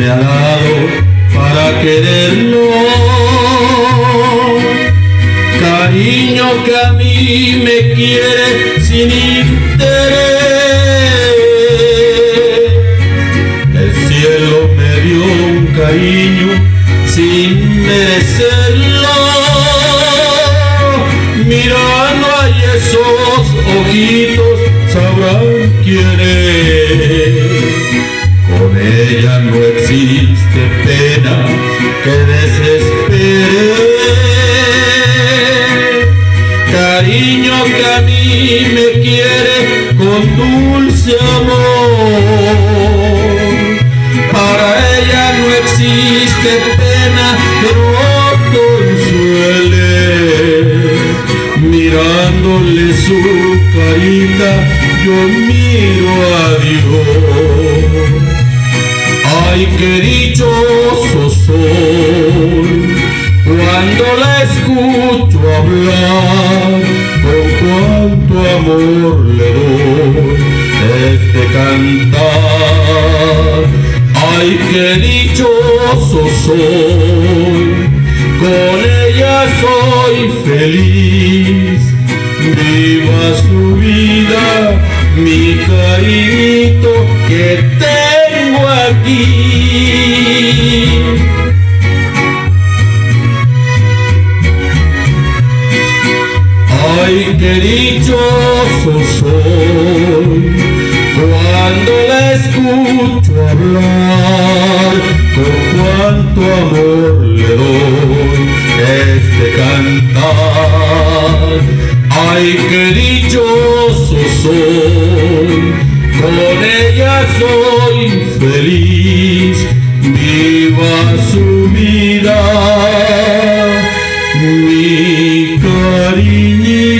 me ha dado para quererlo, cariño que a mí me quiere sin interés. El cielo me dio un cariño sin merecerlo, mirando a esos ojitos sabrán quién es. Con ella no existe pena que desespere, cariño que a mí me quiere con dulce amor. Para ella no existe pena que no consuele, mirándole su carita yo miro a Dios. Ay, qué dichoso soy cuando la escucho hablar, con cuánto amor le doy este cantar. Ay, qué dichoso soy, con ella soy feliz. Viva su vida, mi cariñito que tengo aquí. Ay, qué dichoso soy cuando la escucho hablar, con cuánto amor le doy este cantar. Ay, qué dichoso soy, con ella soy feliz. Viva su vida, mi cariñito.